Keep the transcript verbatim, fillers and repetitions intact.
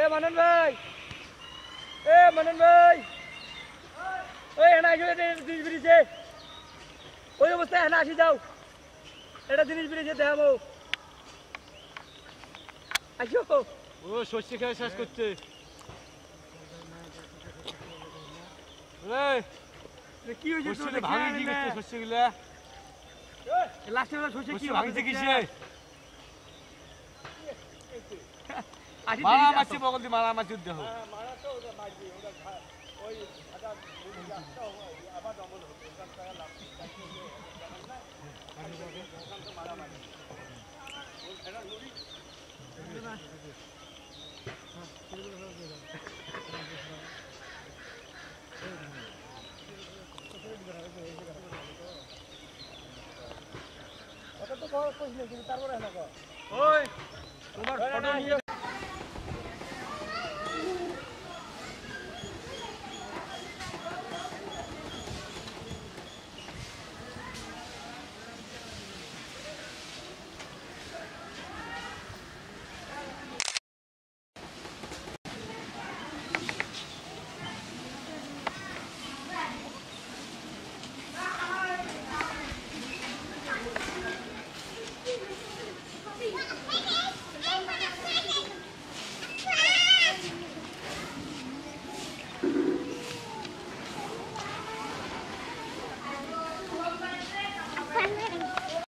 এ মানন ভাই এ মানন ভাই ওই এনা আসলে জিনিস বেরিয়েছে ওই অবস্থায় এনা আসি যাও এটা জিনিস বেরিয়েছে দেখাবো আসো ও সর্ষে খেয়ে শেষ করছে কি হয়েছে সর্ষে ভাঙি কি করছে সর্ষে গুলা লাস্টে সর্ষে কি ভাঙছে কিসে আসি মারা মাছি বগল দি মারা মাছি দেহ মারা তো ওটা মারবি ওটা ওই আটা রাস্তা আবার ডবল হবে ওখান থেকে লাভ মারা মারি ওই খেলা লড়ি ওটা তো কোন কোন নেই কিন্তু তারপরে না কো ওই তোমার ফটো নিয়ে